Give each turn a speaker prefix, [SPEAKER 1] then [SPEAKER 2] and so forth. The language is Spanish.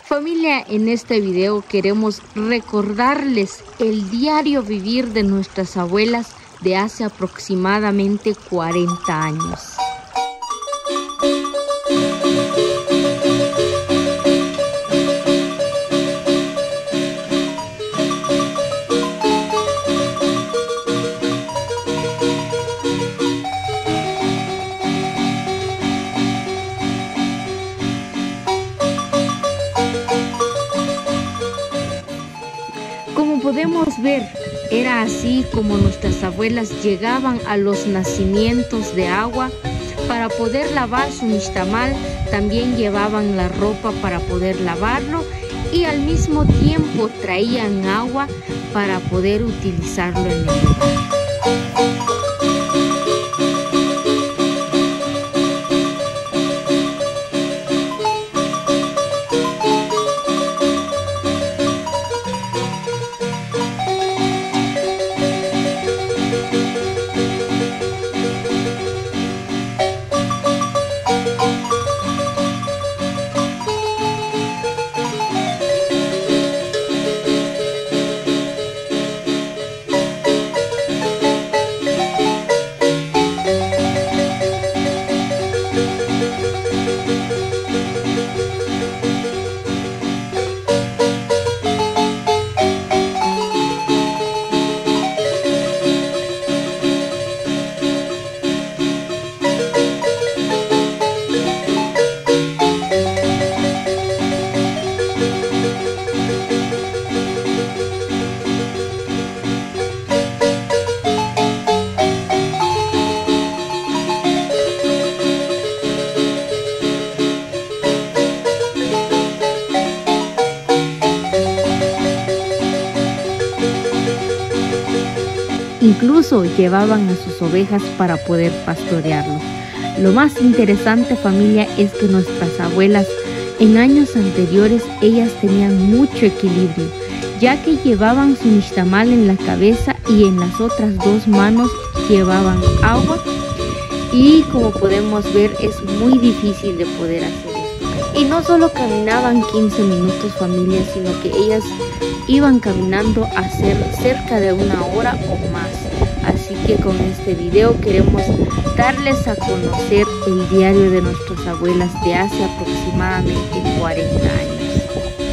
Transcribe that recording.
[SPEAKER 1] Familia, en este video queremos recordarles el diario vivir de nuestras abuelas de hace aproximadamente 40 años. Como podemos ver, era así como nuestras abuelas llegaban a los nacimientos de agua para poder lavar su nixtamal. También llevaban la ropa para poder lavarlo y al mismo tiempo traían agua para poder utilizarlo en el lugar. Incluso llevaban a sus ovejas para poder pastorearlo. Lo más interesante, familia, es que nuestras abuelas en años anteriores ellas tenían mucho equilibrio, ya que llevaban su nixtamal en la cabeza y en las otras dos manos llevaban agua, y como podemos ver es muy difícil de poder hacer esto. Y no solo caminaban 15 minutos, familia, sino que ellas iban caminando a hacer cerca de 1 hora o más. Así que con este video queremos darles a conocer el diario de nuestras abuelas de hace aproximadamente 40 años.